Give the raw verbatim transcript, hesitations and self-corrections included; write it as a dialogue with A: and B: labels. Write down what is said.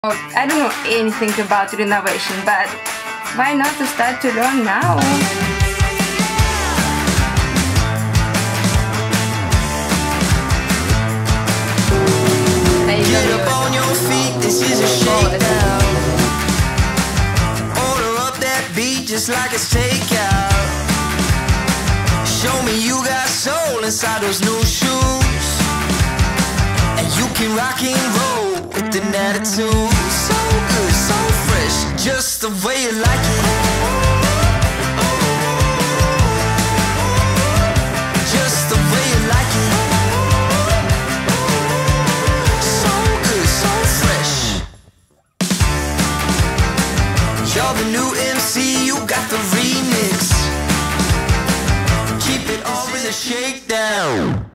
A: I don't know anything about renovation, but why not to start to learn now?
B: Get up on your feet, this is a shakedown. Order up that beat just like it's takeout. Show me you got soul inside those new shoes, and you can rock and roll with an attitude. So good, so fresh, just the way you like it. Just the way you like it. So good, so fresh. You're the new M C, you got the remix. Keep it all in the shakedown.